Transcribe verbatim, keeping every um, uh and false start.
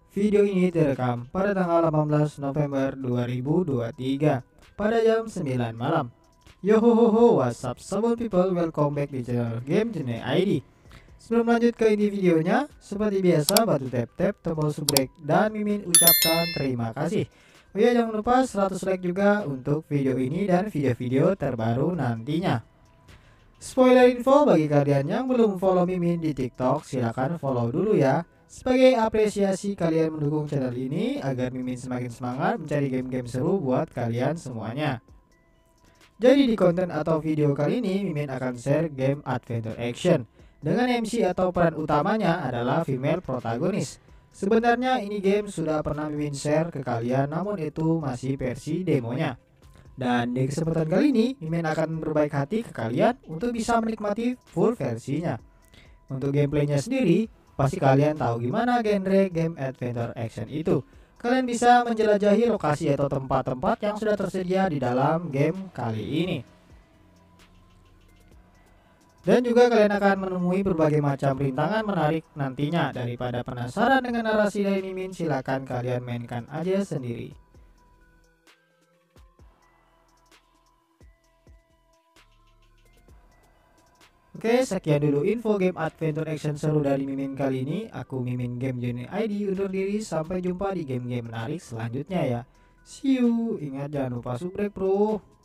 Video ini direkam pada tanggal delapan belas November dua ribu dua puluh tiga pada jam sembilan malam. Yo ho ho ho, what's up Sabun people, welcome back di channel Game Journey I D. Sebelum lanjut ke inti videonya, seperti biasa bantu tap-tap tombol subscribe dan Mimin ucapkan terima kasih. Oh iya, jangan lupa seratus like juga untuk video ini dan video-video terbaru nantinya. Spoiler info bagi kalian yang belum follow Mimin di TikTok, silahkan follow dulu ya. Sebagai apresiasi kalian mendukung channel ini agar Mimin semakin semangat mencari game-game seru buat kalian semuanya. Jadi di konten atau video kali ini Mimin akan share game adventure action dengan M C atau peran utamanya adalah female protagonis. Sebenarnya ini game sudah pernah Mimin share ke kalian, namun itu masih versi demonya. Dan di kesempatan kali ini Mimin akan berbaik hati ke kalian untuk bisa menikmati full versinya. Untuk gameplaynya sendiri, pasti kalian tahu gimana genre game adventure action itu. Kalian bisa menjelajahi lokasi atau tempat-tempat yang sudah tersedia di dalam game kali ini. Dan juga kalian akan menemui berbagai macam rintangan menarik nantinya. Daripada penasaran dengan narasi dari Mimin, silakan kalian mainkan aja sendiri. Oke, sekian dulu info game adventure action seru dari Mimin kali ini. Aku Mimin Game Journey I D undur diri, sampai jumpa di game-game menarik selanjutnya ya. See you. Ingat jangan lupa subscribe bro.